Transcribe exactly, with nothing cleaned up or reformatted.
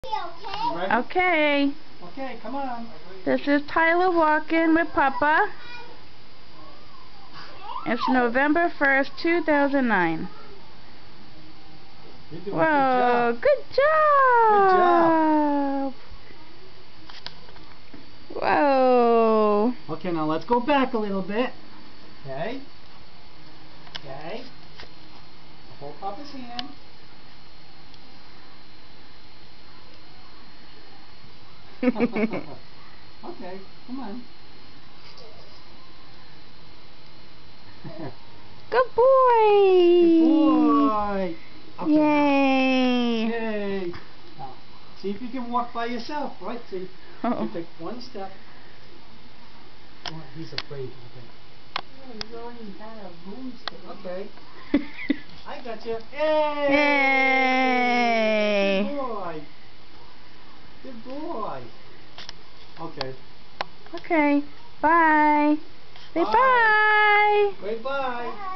Ready? Okay. Okay, come on. This is Tyler walking with Papa. It's November first, two thousand nine. You're doing Whoa, good good job. job. Good job. Whoa. Okay, now let's go back a little bit. Okay. Okay. Hold Papa's hand. Okay, come on. Good boy. Good boy. Okay. Yay. Yay. Now, see if you can walk by yourself, right? See, Oh. you take one step. Oh, he's afraid. Okay. Yeah, he's already had a boomstick. Okay. I got you. Yay! Yay. Good boy. Good boy. Okay. Okay. Bye. Say bye. Bye. Bye.